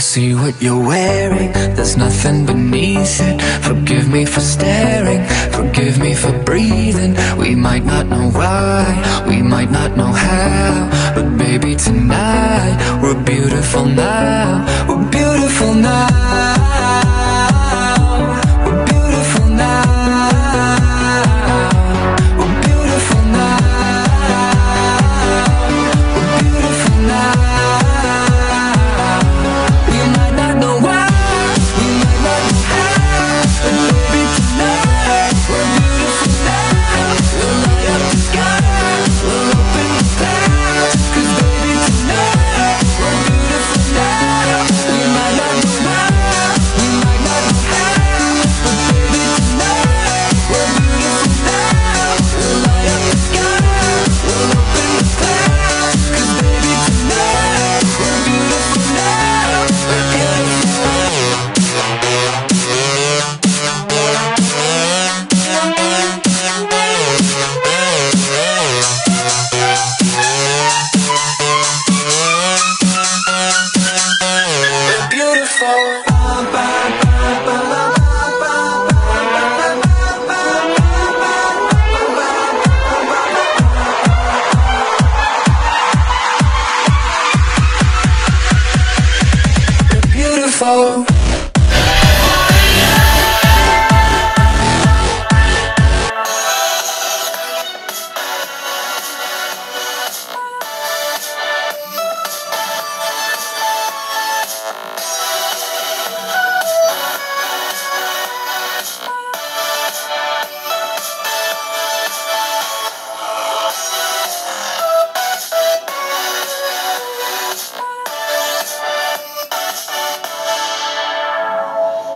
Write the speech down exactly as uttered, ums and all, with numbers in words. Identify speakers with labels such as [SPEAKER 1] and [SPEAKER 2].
[SPEAKER 1] see what you're wearing, there's nothing beneath it. Forgive me for staring, forgive me for breathing. We might not know why, we might not know how, but baby tonight, we're beautiful now. We're beautiful now. We're beautiful now. We're beautiful now. We're beautiful now. We might not know why, we might not know how, but baby tonight, we're beautiful now. We'll light up the sky, we'll open the clouds, 'cause baby tonight, we're beautiful now. We might not know why, we might not know how, but baby tonight, we're beautiful now. We'll light up the sky, we'll open the clouds, 'cause baby tonight, we're beautiful now. We're beautiful. We're beautiful. We're beautiful.